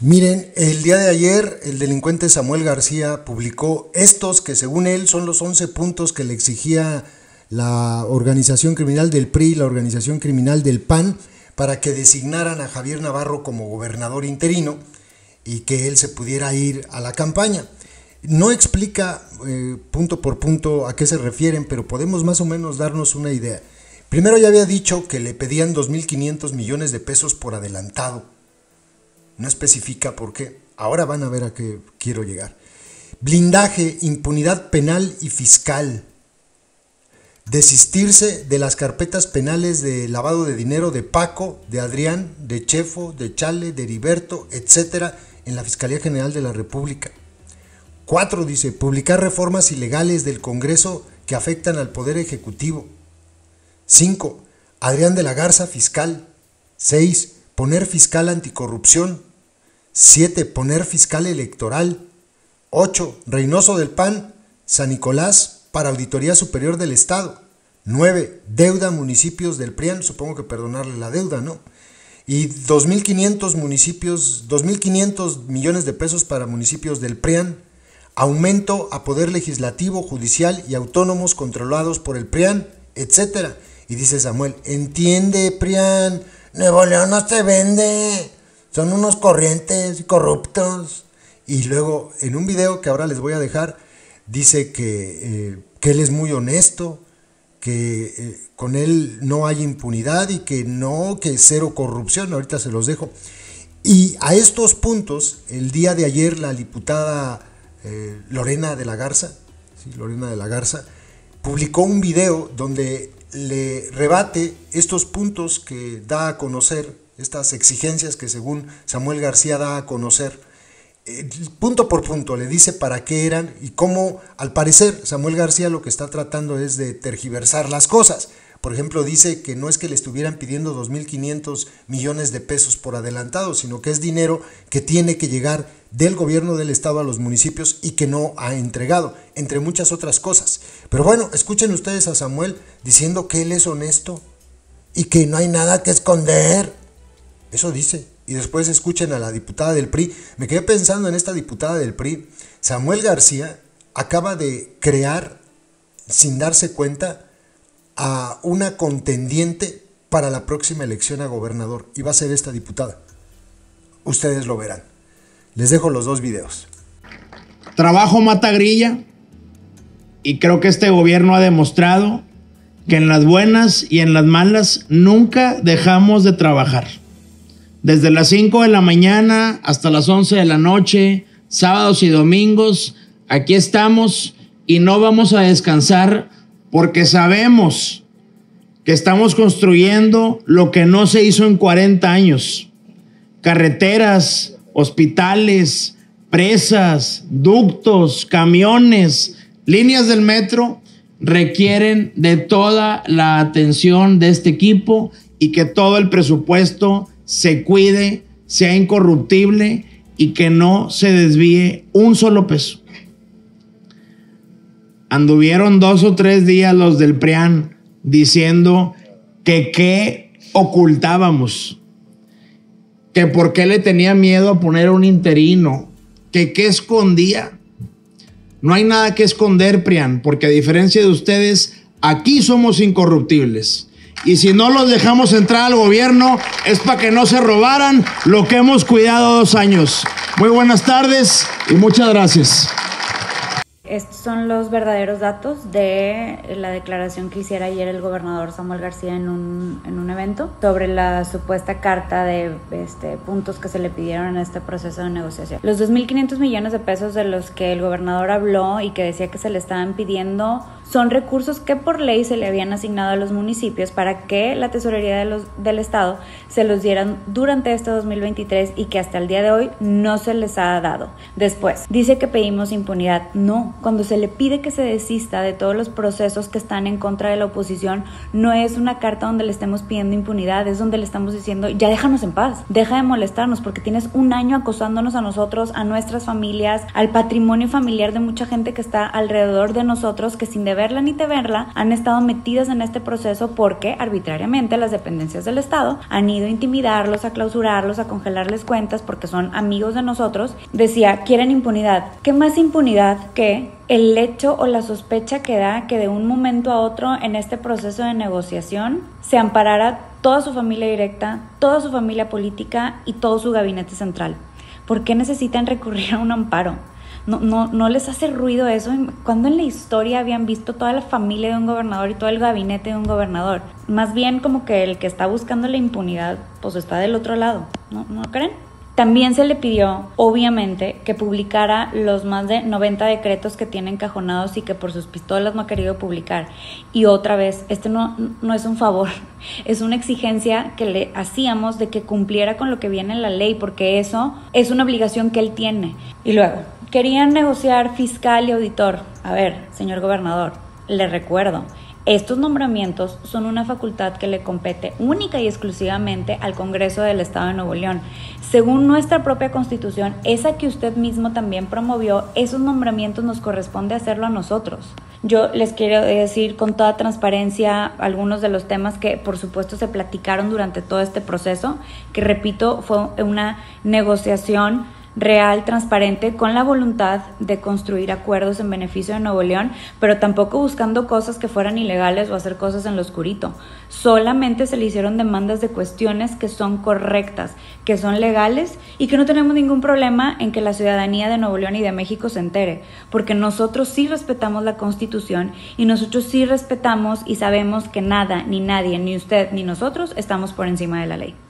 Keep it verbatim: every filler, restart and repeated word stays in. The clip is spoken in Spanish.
Miren, el día de ayer el delincuente Samuel García publicó estos que según él son los once puntos que le exigía la organización criminal del P R I, la organización criminal del P A N, para que designaran a Javier Navarro como gobernador interino y que él se pudiera ir a la campaña. No explica eh, punto por punto a qué se refieren, pero podemos más o menos darnos una idea. Primero ya había dicho que le pedían dos mil quinientos millones de pesos por adelantado. No especifica por qué. Ahora van a ver a qué quiero llegar. Blindaje, impunidad penal y fiscal. Desistirse de las carpetas penales de lavado de dinero de Paco, de Adrián, de Chefo, de Chale, de Heriberto, etcétera, en la Fiscalía General de la República. Cuatro, dice, publicar reformas ilegales del Congreso que afectan al Poder Ejecutivo. Cinco, Adrián de la Garza, fiscal. Seis, poner fiscal anticorrupción. Siete, poner fiscal electoral. Ocho, Reynoso del P A N, San Nicolás para Auditoría Superior del Estado. Nueve, deuda municipios del P R I A N, supongo que perdonarle la deuda, ¿no? Y dos mil quinientos municipios, dos mil quinientos millones de pesos para municipios del P R I A N. Aumento a poder legislativo, judicial y autónomos controlados por el P R I A N, etcétera. Y dice Samuel, entiende P R I A N, Nuevo León no se vende, son unos corrientes y corruptos. Y luego en un video que ahora les voy a dejar, dice que, eh, que él es muy honesto, que eh, con él no hay impunidad y que no, que cero corrupción. Ahorita se los dejo. Y a estos puntos, el día de ayer la diputada eh, Lorena de la Garza, ¿sí? Lorena de la Garza, publicó un video donde le rebate estos puntos que da a conocer, estas exigencias que según Samuel García da a conocer, eh, punto por punto, le dice para qué eran y cómo, al parecer, Samuel García lo que está tratando es de tergiversar las cosas. Por ejemplo, dice que no es que le estuvieran pidiendo dos mil quinientos millones de pesos por adelantado, sino que es dinero que tiene que llegar del gobierno del estado a los municipios y que no ha entregado, entre muchas otras cosas. Pero bueno, escuchen ustedes a Samuel diciendo que él es honesto y que no hay nada que esconder. Eso dice. Y después escuchen a la diputada del P R I. Me quedé pensando en esta diputada del P R I. Samuel García acaba de crear, sin darse cuenta, a una contendiente para la próxima elección a gobernador. Y va a ser esta diputada. Ustedes lo verán. Les dejo los dos videos. Trabajo mata grilla. Y creo que este gobierno ha demostrado que en las buenas y en las malas nunca dejamos de trabajar. Desde las cinco de la mañana hasta las once de la noche, sábados y domingos, aquí estamos y no vamos a descansar porque sabemos que estamos construyendo lo que no se hizo en cuarenta años. Carreteras, hospitales, presas, ductos, camiones, líneas del metro requieren de toda la atención de este equipo y que todo el presupuesto se cuide, sea incorruptible y que no se desvíe un solo peso. Anduvieron dos o tres días los del P R I A N diciendo que qué ocultábamos, que por qué le tenía miedo a poner un interino, que qué escondía. No hay nada que esconder, P R I A N, porque a diferencia de ustedes, aquí somos incorruptibles. Y si no los dejamos entrar al gobierno, es para que no se robaran lo que hemos cuidado dos años. Muy buenas tardes y muchas gracias. Estos son los verdaderos datos de la declaración que hiciera ayer el gobernador Samuel García en un, en un evento sobre la supuesta carta de este, puntos que se le pidieron en este proceso de negociación. Los dos mil quinientos millones de pesos de los que el gobernador habló y que decía que se le estaban pidiendo son recursos que por ley se le habían asignado a los municipios para que la tesorería de los, del estado se los dieran durante este dos mil veintitrés y que hasta el día de hoy no se les ha dado. Después, dice que pedimos impunidad. No, cuando se le pide que se desista de todos los procesos que están en contra de la oposición, no es una carta donde le estemos pidiendo impunidad, es donde le estamos diciendo, ya déjanos en paz, deja de molestarnos porque tienes un año acosándonos a nosotros, a nuestras familias, al patrimonio familiar de mucha gente que está alrededor de nosotros, que sin deber de verla ni temerla han estado metidas en este proceso porque arbitrariamente las dependencias del Estado han ido a intimidarlos, a clausurarlos, a congelarles cuentas porque son amigos de nosotros. Decía, quieren impunidad. ¿Qué más impunidad que el hecho o la sospecha que da que de un momento a otro en este proceso de negociación se amparara toda su familia directa, toda su familia política y todo su gabinete central? ¿Por qué necesitan recurrir a un amparo? No, no, no les hace ruido eso. ¿Cuándo en la historia habían visto toda la familia de un gobernador y todo el gabinete de un gobernador? Más bien como que el que está buscando la impunidad pues está del otro lado, ¿no, no creen? También se le pidió, obviamente, que publicara los más de noventa decretos que tiene encajonados y que por sus pistolas no ha querido publicar. Y otra vez, este no, no es un favor, es una exigencia que le hacíamos de que cumpliera con lo que viene en la ley, porque eso es una obligación que él tiene. Y luego, querían negociar fiscal y auditor. A ver, señor gobernador, le recuerdo, estos nombramientos son una facultad que le compete única y exclusivamente al Congreso del Estado de Nuevo León. Según nuestra propia Constitución, esa que usted mismo también promovió, esos nombramientos nos corresponde hacerlo a nosotros. Yo les quiero decir con toda transparencia algunos de los temas que por supuesto se platicaron durante todo este proceso, que repito, fue una negociación real, transparente, con la voluntad de construir acuerdos en beneficio de Nuevo León, pero tampoco buscando cosas que fueran ilegales o hacer cosas en lo oscurito. Solamente se le hicieron demandas de cuestiones que son correctas, que son legales y que no tenemos ningún problema en que la ciudadanía de Nuevo León y de México se entere, porque nosotros sí respetamos la Constitución y nosotros sí respetamos y sabemos que nada, ni nadie, ni usted, ni nosotros estamos por encima de la ley.